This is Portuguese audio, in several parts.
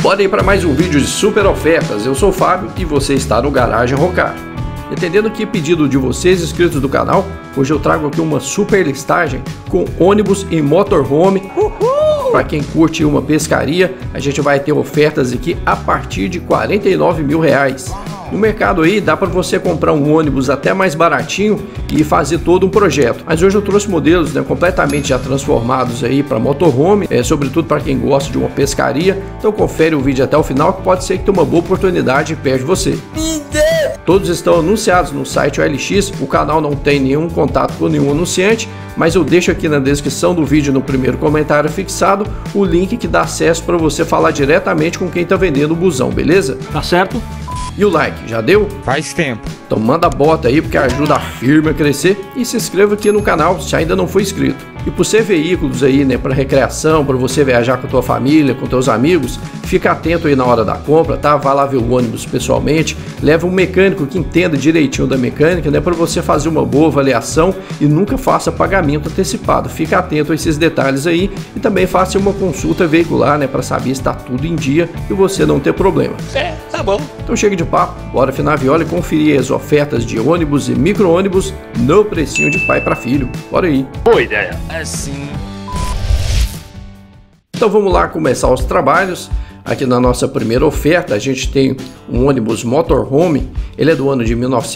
Bora aí para mais um vídeo de super ofertas. Eu sou o Fábio e você está no Garagem Rocar. Entendendo que pedido de vocês inscritos do canal, hoje eu trago aqui uma super listagem com ônibus e motorhome. Para quem curte uma pescaria, a gente vai ter ofertas aqui a partir de R$49 mil. No mercado aí dá para você comprar um ônibus até mais baratinho e fazer todo um projeto. Mas hoje eu trouxe modelos, né, completamente já transformados aí para motorhome, sobretudo para quem gosta de uma pescaria. Então confere o vídeo até o final que pode ser que tenha uma boa oportunidade perto de você. Todos estão anunciados no site OLX, o canal não tem nenhum contato com nenhum anunciante, mas eu deixo aqui na descrição do vídeo, no primeiro comentário fixado, o link que dá acesso para você falar diretamente com quem está vendendo o busão, beleza? Tá certo? E o like, já deu? Faz tempo. Então manda a bota aí porque ajuda a firma a crescer e se inscreva aqui no canal se ainda não for inscrito. E por ser veículos aí, né, para recreação, para você viajar com a tua família, com teus amigos, fica atento aí na hora da compra, tá? Vá lá ver o ônibus pessoalmente, leva um mecânico que entenda direitinho da mecânica, né, para você fazer uma boa avaliação e nunca faça pagamento antecipado. Fica atento a esses detalhes aí e também faça uma consulta veicular, né, para saber se está tudo em dia e você não ter problema. Tá bom. Então chega de papo, bora afinar a viola e conferir as ofertas de ônibus e micro-ônibus no precinho de pai para filho. Bora aí. Boa ideia. Assim. Então vamos lá começar os trabalhos. Aqui na nossa primeira oferta a gente tem um ônibus motorhome. Ele é do ano de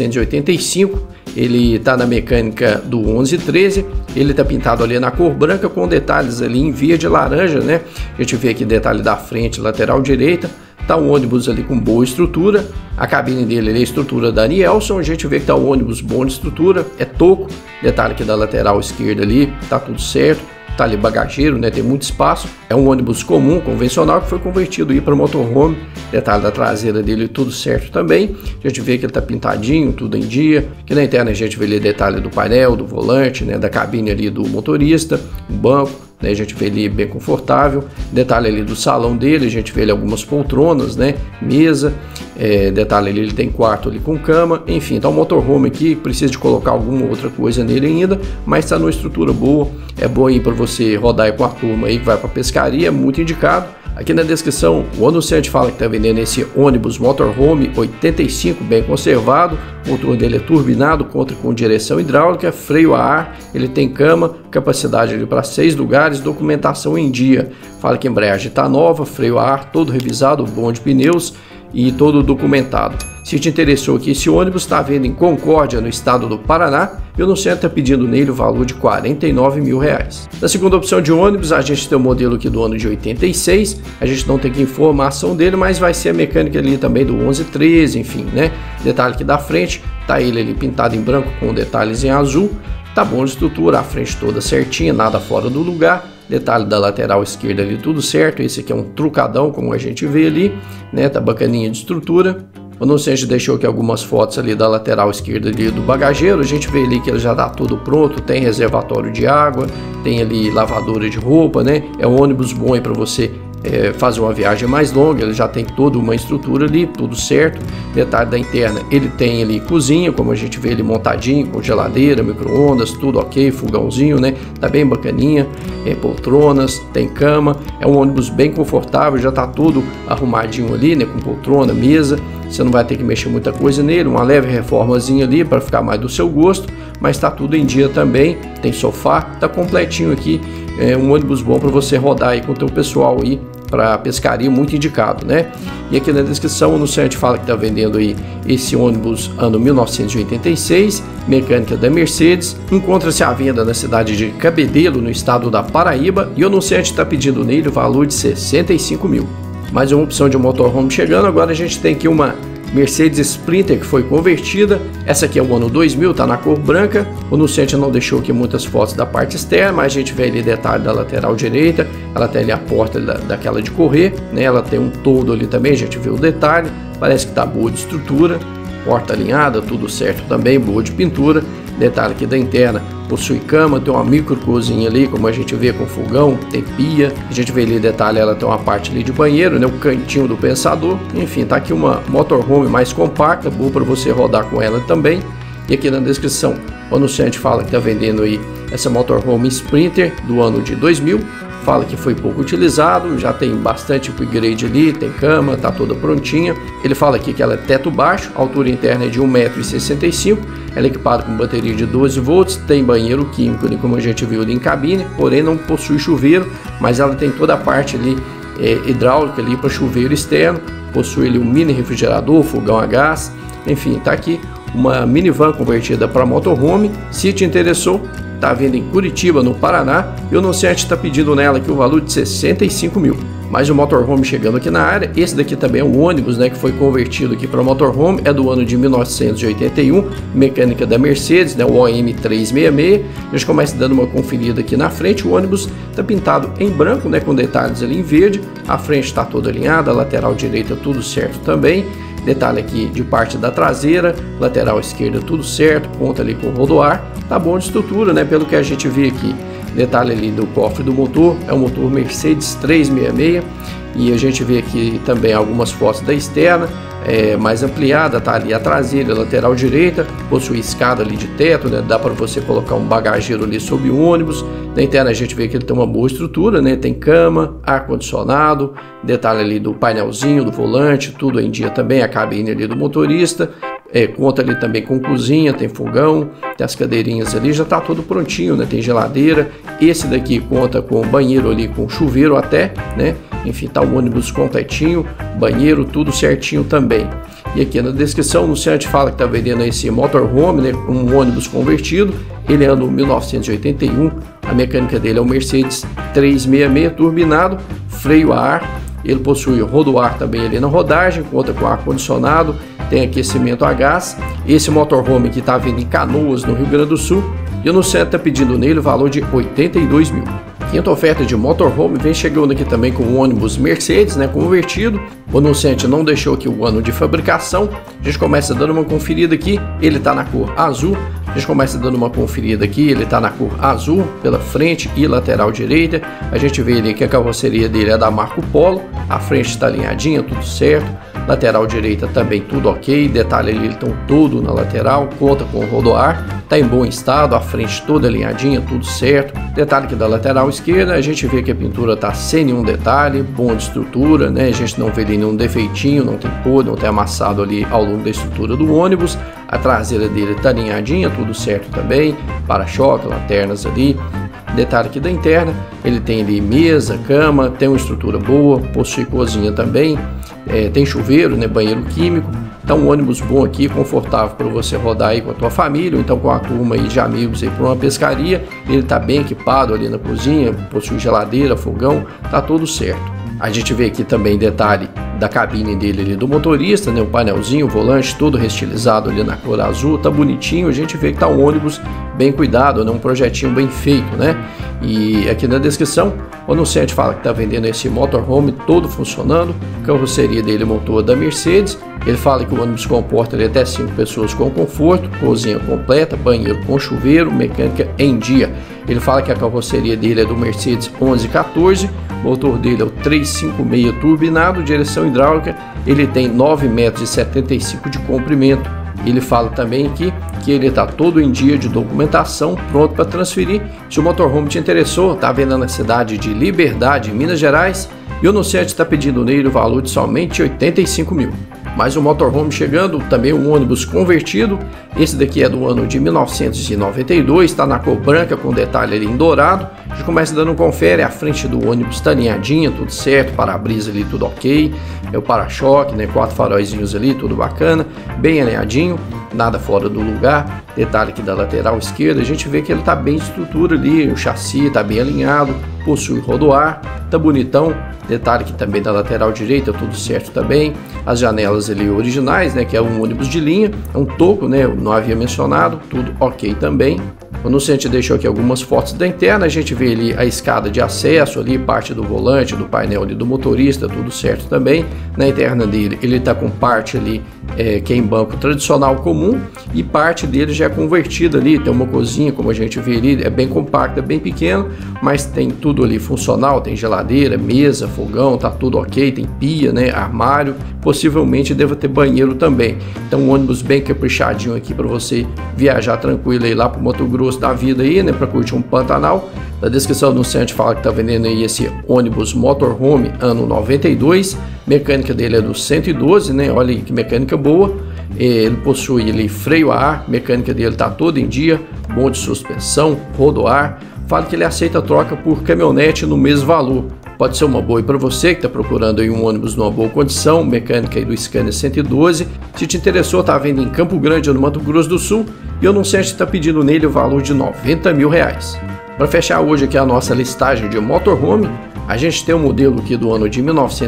1985. Ele está na mecânica do 1113. Ele está pintado ali na cor branca com detalhes ali em via de laranja, né? A gente vê aqui detalhe da frente, lateral direita. Tá um ônibus ali com boa estrutura, a cabine dele é a estrutura da Nielsen, a gente vê que tá um ônibus bom de estrutura, é toco, detalhe aqui da lateral esquerda ali, tá tudo certo, tá ali bagageiro, né, tem muito espaço, é um ônibus comum, convencional, que foi convertido aí para motorhome, detalhe da traseira dele tudo certo também, a gente vê que ele tá pintadinho, tudo em dia, aqui na interna a gente vê ali detalhe do painel, do volante, né, da cabine ali do motorista, o banco, né, a gente vê ele bem confortável, detalhe ali do salão dele, a gente vê ali algumas poltronas, né, mesa, detalhe ali, ele tem quarto ali com cama, enfim, tá um motorhome aqui, precisa de colocar alguma outra coisa nele ainda, mas está numa estrutura boa, é bom aí para você rodar aí com a turma aí que vai para pescaria, é muito indicado. Aqui na descrição o anunciante fala que está vendendo esse ônibus motorhome 85 bem conservado, o motor dele é turbinado, conta com direção hidráulica, freio a ar, ele tem cama, capacidade para 6 lugares, documentação em dia. Fala que a embreagem está nova, freio a ar todo revisado, bom de pneus e todo documentado. Se te interessou aqui, esse ônibus está vendo em Concórdia, no estado do Paraná, e o anunciante está pedindo nele o valor de R$49 mil. Na segunda opção de ônibus, a gente tem o modelo aqui do ano de 86, a gente não tem aqui informação dele, mas vai ser a mecânica ali também do 1113, enfim, né? Detalhe aqui da frente, tá ele ali pintado em branco com detalhes em azul, tá bom de estrutura, a frente toda certinha, nada fora do lugar. Detalhe da lateral esquerda ali tudo certo, esse aqui é um trucadão como a gente vê ali, né? Tá bacaninha de estrutura. O anunciante deixou aqui algumas fotos ali da lateral esquerda ali do bagageiro, a gente vê ali que ele já dá tudo pronto, tem reservatório de água, tem ali lavadora de roupa, né? É um ônibus bom aí para você fazer uma viagem mais longa, ele já tem toda uma estrutura ali, tudo certo. Detalhe da interna, ele tem ali cozinha, como a gente vê ele montadinho, com geladeira, micro-ondas, tudo ok, fogãozinho, né? Tá bem bacaninha, poltronas, tem cama, é um ônibus bem confortável, já tá tudo arrumadinho ali, né? Com poltrona, mesa, você não vai ter que mexer muita coisa nele, uma leve reformazinha ali para ficar mais do seu gosto, mas tá tudo em dia também, tem sofá, tá completinho aqui, é um ônibus bom para você rodar aí com o teu pessoal aí para pescaria, muito indicado, né? E aqui na descrição o anunciante fala que está vendendo aí esse ônibus ano 1986, mecânica da Mercedes, encontra-se à venda na cidade de Cabedelo, no estado da Paraíba, e o anunciante está pedindo nele o valor de R$65 mil. Mais uma opção de motorhome chegando, agora a gente tem aqui uma Mercedes Sprinter que foi convertida, essa aqui é o ano 2000, tá na cor branca, o anunciante não deixou aqui muitas fotos da parte externa, mas a gente vê ali detalhe da lateral direita, ela tem ali a porta daquela de correr, né? Ela tem um toldo ali também, a gente vê o detalhe, parece que tá boa de estrutura, porta alinhada, tudo certo também, boa de pintura, detalhe aqui da interna, possui cama, tem uma micro cozinha ali, como a gente vê com fogão, tem pia, a gente vê ali detalhe, ela tem uma parte ali de banheiro, né, o cantinho do pensador, enfim, tá aqui uma motorhome mais compacta, boa para você rodar com ela também. E aqui na descrição o anunciante fala que está vendendo aí essa motorhome Sprinter do ano de 2000, fala que foi pouco utilizado, já tem bastante upgrade ali, tem cama, tá toda prontinha. Ele fala aqui que ela é teto baixo, a altura interna é de 1,65 m, ela é equipada com bateria de 12 volts, tem banheiro químico ali, como a gente viu ali em cabine, porém não possui chuveiro, mas ela tem toda a parte ali hidráulica ali para chuveiro externo, possui ali um mini refrigerador, fogão a gás, enfim, tá aqui uma minivan convertida para motorhome. Se te interessou, tá vendo em Curitiba, no Paraná, e o anunciante está pedindo nela aqui o valor de 65 mil. Mais um motorhome chegando aqui na área. Esse daqui também é um ônibus, né, que foi convertido aqui para motorhome, é do ano de 1981, mecânica da Mercedes, né, o OM 366. A gente começa dando uma conferida aqui na frente. O ônibus está pintado em branco, né, com detalhes ali em verde. A frente está toda alinhada, a lateral direita tudo certo também. Detalhe aqui de parte da traseira, lateral esquerda tudo certo, ponta ali com rodoar, tá bom de estrutura, né, pelo que a gente vê aqui. Detalhe ali do cofre do motor, é um motor Mercedes 366, e a gente vê aqui também algumas fotos da externa, mais ampliada, tá ali a traseira, a lateral direita, possui escada ali de teto, né, dá para você colocar um bagageiro ali sob o ônibus. Na interna a gente vê que ele tem uma boa estrutura, né, tem cama, ar-condicionado, detalhe ali do painelzinho, do volante, tudo em dia também, a cabine ali do motorista. Conta ali também com cozinha, tem fogão, tem as cadeirinhas ali, já tá tudo prontinho, né? Tem geladeira. Esse daqui conta com banheiro ali, com chuveiro até, né? Enfim, tá o ônibus completinho, banheiro, tudo certinho também. E aqui na descrição, o anunciante fala que tá vendendo esse motorhome, né? Um ônibus convertido. Ele é ano 1981, a mecânica dele é o Mercedes 366 turbinado, freio a ar. Ele possui rodoar também ali na rodagem, conta com ar-condicionado, tem aquecimento a gás. Esse motorhome que está vindo em Canoas, no Rio Grande do Sul, e o anunciante está pedindo nele o valor de 82 mil. Quinta oferta de motorhome vem chegando aqui também com o ônibus Mercedes, né, convertido. O anunciante não deixou aqui o ano de fabricação. A gente começa dando uma conferida aqui, ele está na cor azul. A gente começa dando uma conferida aqui, ele está na cor azul pela frente e lateral direita. A gente vê ali que a carroceria dele é da Marco Polo, a frente está alinhadinha, tudo certo. Lateral direita também tudo ok, detalhe ali, ele está todo na lateral, conta com o rodoar, está em bom estado, a frente toda alinhadinha, tudo certo. Detalhe que da lateral esquerda a gente vê que a pintura está sem nenhum detalhe, bom de estrutura, né? A gente não vê nenhum defeitinho, não tem podre, não tem amassado ali ao longo da estrutura do ônibus. A traseira dele está alinhadinha, tudo certo também, para-choque, lanternas ali. Detalhe aqui da interna, ele tem ali mesa, cama, tem uma estrutura boa, possui cozinha também, tem chuveiro, né, banheiro químico. Então um ônibus bom aqui, confortável para você rodar aí com a tua família, ou então com a turma aí de amigos aí para uma pescaria. Ele está bem equipado ali na cozinha, possui geladeira, fogão, tá tudo certo. A gente vê aqui também detalhe da cabine dele ali do motorista, né, o painelzinho, o volante todo restilizado ali na cor azul, tá bonitinho. A gente vê que tá um ônibus bem cuidado, né, um projetinho bem feito, né? E aqui na descrição o anunciante fala que tá vendendo esse motorhome todo funcionando, carroceria dele motor da Mercedes. Ele fala que o ônibus comporta ali até 5 pessoas com conforto, cozinha completa, banheiro com chuveiro, mecânica em dia. Ele fala que a carroceria dele é do Mercedes 1114, o motor dele é o 356 turbinado, direção hidráulica, ele tem 9,75 m de comprimento. Ele fala também aqui que ele está todo em dia de documentação, pronto para transferir. Se o motorhome te interessou, está vendendo na cidade de Liberdade, Minas Gerais, e o anunciante está pedindo nele o valor de somente 85 mil. Mais um motorhome chegando, também um ônibus convertido. Esse daqui é do ano de 1992, está na cor branca com detalhe ali em dourado. A gente começa dando um confere, a frente do ônibus está alinhadinha, tudo certo, para-brisa ali tudo ok, é o para-choque, né, 4 faróizinhos ali, tudo bacana, bem alinhadinho, nada fora do lugar. Detalhe aqui da lateral esquerda, a gente vê que ele está bem de estrutura ali, o chassi está bem alinhado, possui rodoar, tá bonitão. Detalhe que também da lateral direita, tudo certo também. As janelas ali originais, né, que é um ônibus de linha, é um toco, né, eu não havia mencionado, tudo ok também. O anunciante deixou aqui algumas fotos da interna, a gente vê ali a escada de acesso ali, parte do volante, do painel ali do motorista, tudo certo também. Na interna dele, ele está com parte ali que é em banco tradicional comum, e parte dele já é convertida ali, tem uma cozinha, como a gente vê ali, é bem compacta, bem pequeno, mas tem tudo ali funcional, tem geladeira, mesa, fogão, tá tudo ok, tem pia, né, armário, possivelmente deva ter banheiro também. Então um ônibus bem caprichadinho aqui para você viajar tranquilo aí lá pro Mato Grosso Grosso da vida aí, né, para curtir um Pantanal. Na descrição do anunciante fala que tá vendendo aí esse ônibus motorhome ano 92, mecânica dele é do 112, né, olha aí que mecânica boa. Ele possui ali freio a ar, mecânica dele tá toda em dia, bom de suspensão, rodoar. Fala que ele aceita troca por caminhonete no mesmo valor. Pode ser uma boa para você que está procurando aí um ônibus numa boa condição, mecânica aí do Scania 112. Se te interessou, tá vendo em Campo Grande, no Mato Grosso do Sul, e o anunciante está pedindo nele o valor de R$90 mil. Para fechar hoje aqui a nossa listagem de motorhome, a gente tem um modelo aqui do ano de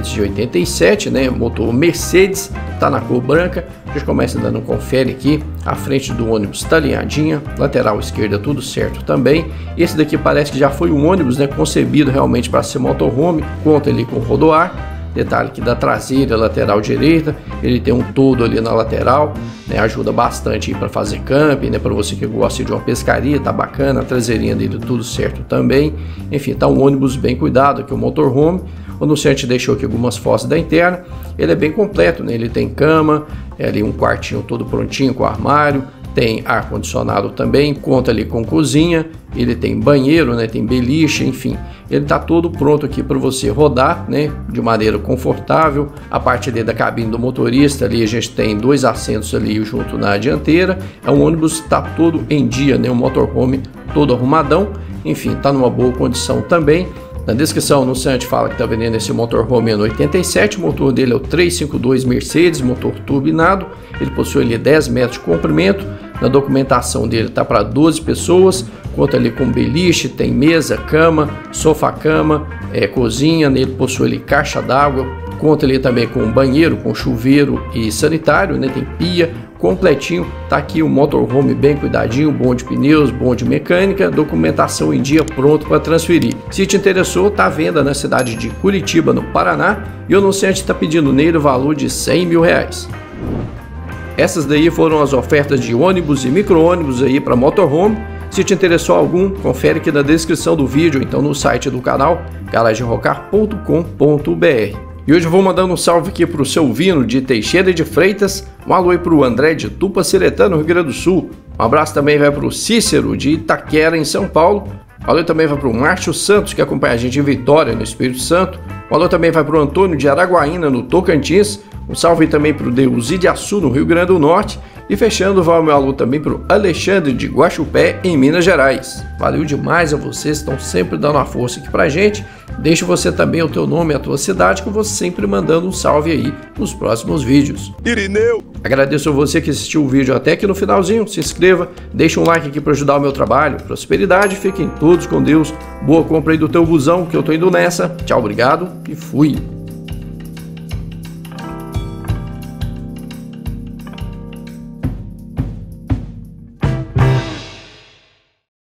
1987, né, motor Mercedes, tá na cor branca. A gente começa dando um confere aqui, a frente do ônibus tá alinhadinha, lateral esquerda tudo certo também. Esse daqui parece que já foi um ônibus, né, concebido realmente para ser motorhome, conta ali com rodoar. Detalhe que da traseira, lateral direita, ele tem um todo ali na lateral, né, ajuda bastante para fazer camping, né, para você que gosta de uma pescaria, tá bacana, a traseirinha dele tudo certo também. Enfim, tá um ônibus bem cuidado aqui, o motorhome. O anunciante deixou aqui algumas fotos da interna, ele é bem completo, né, ele tem cama, ali um quartinho todo prontinho com armário, tem ar-condicionado também, conta ali com cozinha, ele tem banheiro, né, tem beliche, enfim, ele está todo pronto aqui para você rodar, né, de maneira confortável. A parte ali da cabine do motorista, ali a gente tem 2 assentos ali junto na dianteira. É um ônibus que está todo em dia, né, um motorhome todo arrumadão, enfim, está numa boa condição também. Na descrição, o anunciante fala que está vendendo esse motorhome ano 87, o motor dele é o 352 Mercedes, motor turbinado, ele possui ali 10 metros de comprimento. Na documentação dele tá para 12 pessoas, conta ali com beliche, tem mesa, cama, sofá-cama, cozinha, nele possui ali caixa d'água, conta ali também com banheiro, com chuveiro e sanitário, né, tem pia, completinho. Tá aqui o motorhome bem cuidadinho, bom de pneus, bom de mecânica, documentação em dia, pronto para transferir. Se te interessou, tá à venda na cidade de Curitiba, no Paraná, e o anunciante está pedindo nele o valor de R$100 mil. Essas daí foram as ofertas de ônibus e micro-ônibus aí para motorhome. Se te interessou algum, confere aqui na descrição do vídeo, então no site do canal, garagemrocar.com.br. E hoje eu vou mandando um salve aqui para o seu Vino de Teixeira de Freitas, um alô aí para o André de Tupaciretá, no Rio Grande do Sul. Um abraço também vai para o Cícero de Itaquera, em São Paulo. Um alô também vai para o Márcio Santos, que acompanha a gente em Vitória, no Espírito Santo. Um alô também vai para o Antônio de Araguaína, no Tocantins. Um salve também para o Deusi de Açu, no Rio Grande do Norte. E fechando, vai o meu alô também para o Alexandre de Guaxupé, em Minas Gerais. Valeu demais a vocês, estão sempre dando uma força aqui pra gente. Deixa você também o teu nome e a tua cidade, que eu vou sempre mandando um salve aí nos próximos vídeos. Irineu! Agradeço a você que assistiu o vídeo até aqui no finalzinho. Se inscreva, deixa um like aqui para ajudar o meu trabalho. Prosperidade, fiquem todos com Deus. Boa compra aí do teu busão, que eu tô indo nessa. Tchau, obrigado e fui!